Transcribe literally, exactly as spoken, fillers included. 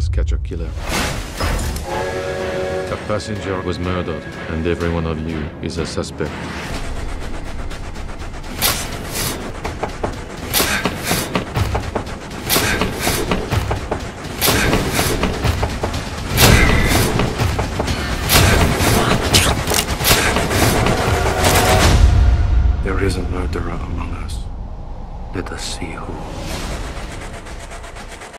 us catch a killer. A passenger was murdered, and every one of you is a suspect. There is a murderer among us. Let us see who.